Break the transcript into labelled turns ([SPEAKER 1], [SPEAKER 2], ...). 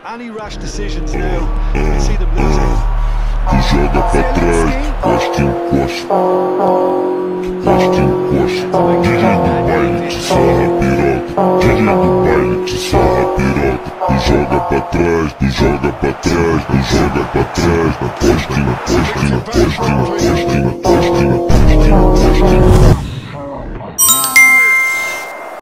[SPEAKER 1] Any rash decisions now, you can see them losing.
[SPEAKER 2] Tu joga pra trás, gosta e encosta. Gosta e encosta. DJ do baile te sarra piroca. DJ do baile te sarra piroca. Tu joga pra trás, tu joga pra trás, tu joga pra trás. Gosta e encosta.